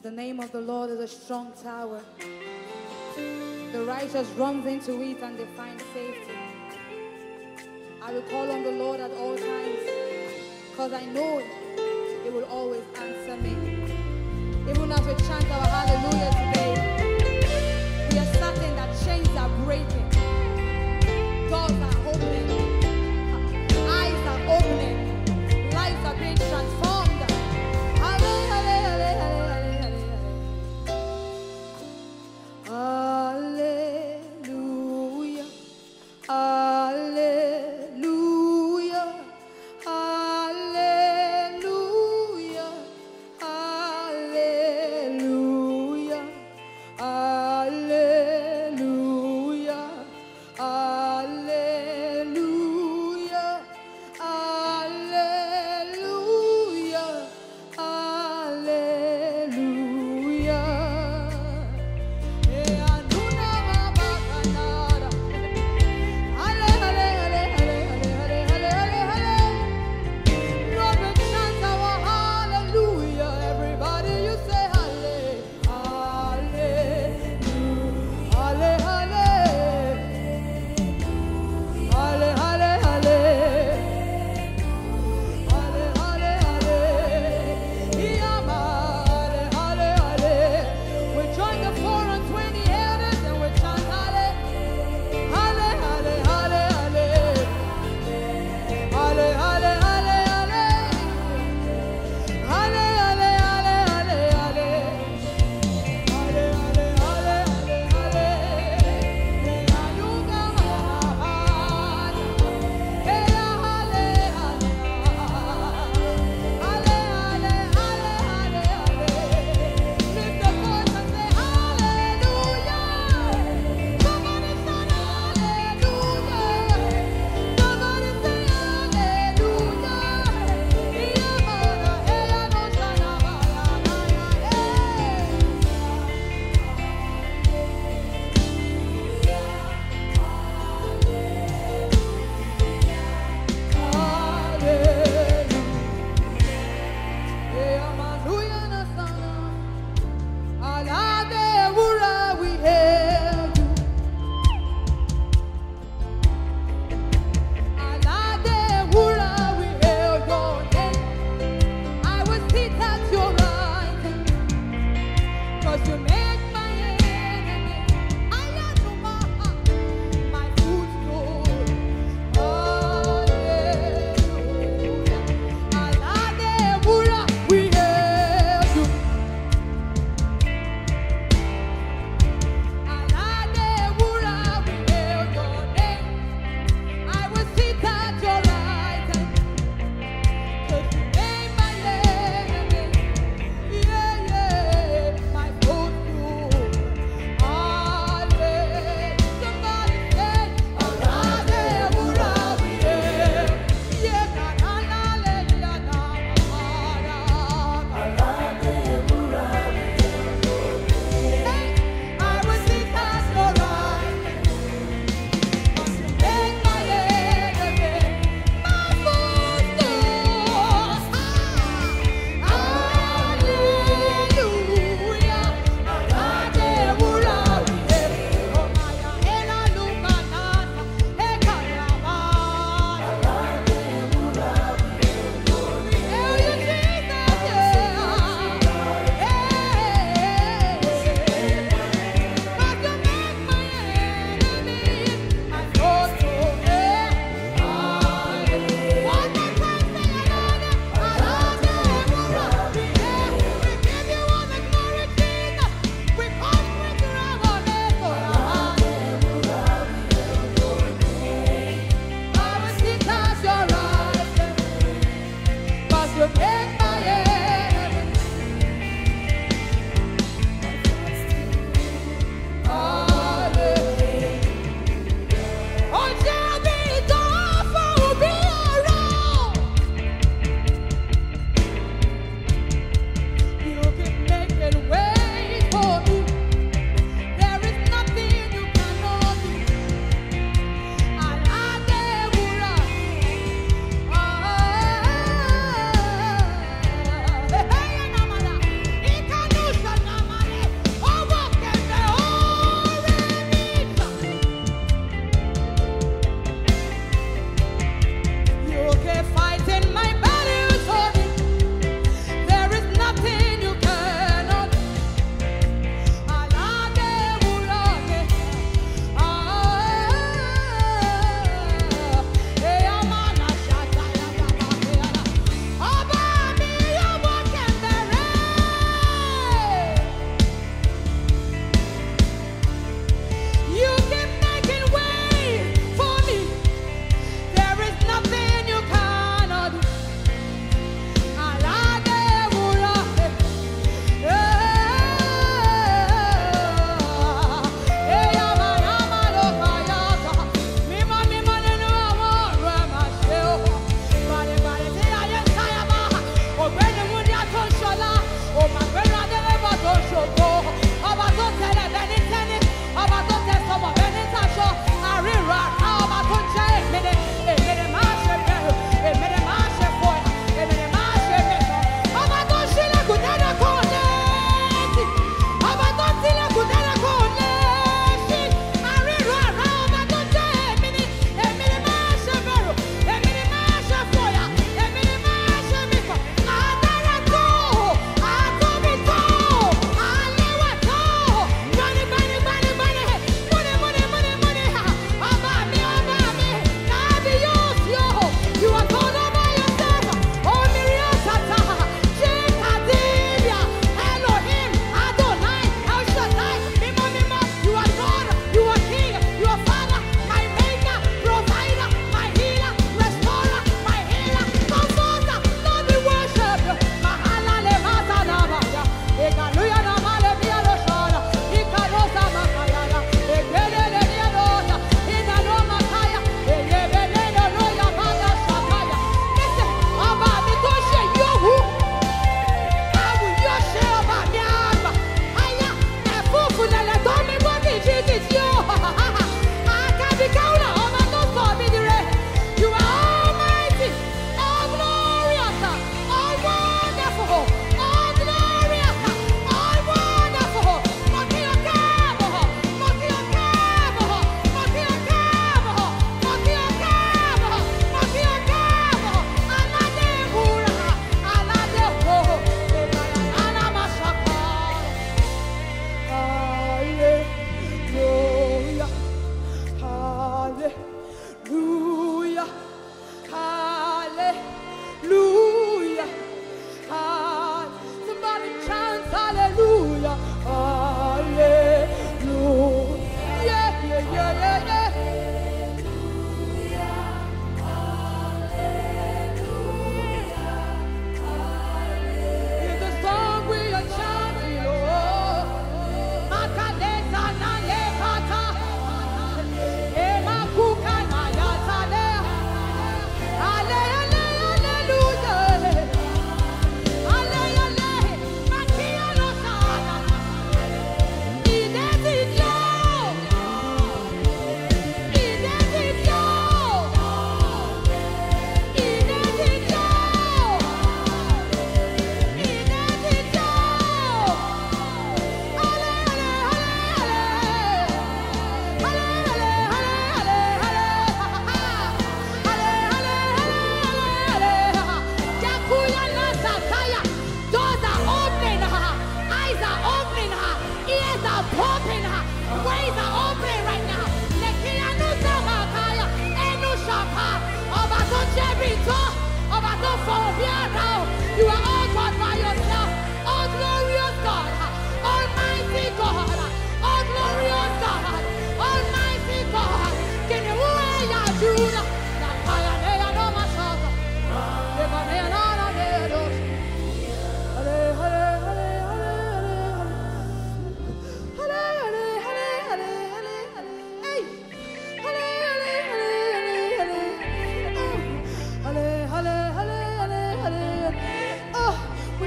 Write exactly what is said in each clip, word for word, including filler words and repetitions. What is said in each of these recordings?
The name of the Lord is a strong tower. The righteous runs into it and they find safety. I will call on the Lord at all times because I know He will always answer me. Even as we chant our hallelujah today, we are certain that chains are breaking, doors are opening, eyes are opening, lives are being transformed. Hallelujah, hallelujah, hallelujah, hallelujah, hallelujah, hallelujah, hallelujah, hallelujah.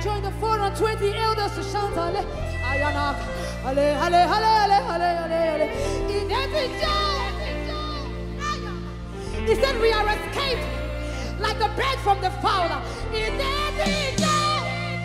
join the four hundred twenty elders to shout ale. Ayana. Ale, ale, ale, ale, ale, ale, ale. In every joy. He said we are escaped like a bird from the fowler. In every joy.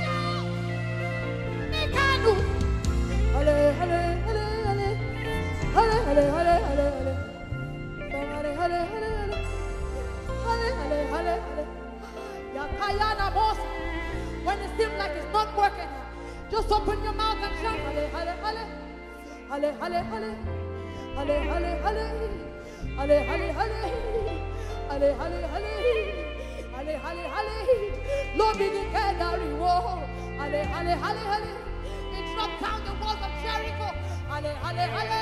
Nikanu. Ale, ale, ale, ale. Ale, ale, ale, ale, ale. Ale, ale, ale, ale. Ale, ale, ale, ale. Yakayana boss. When it seems like it's not working, just open your mouth and shout. Ale, ale, ale. Ale, ale, ale. Ale, ale, ale. Ale, ale, ale. Ale, ale, ale. Ale, ale, ale. Lord, be the carry war. Ale, ale, ale, ale. It struck down the walls of Jericho. Ale, ale, ale.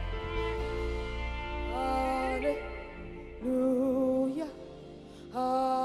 Hallelujah. Hallelujah.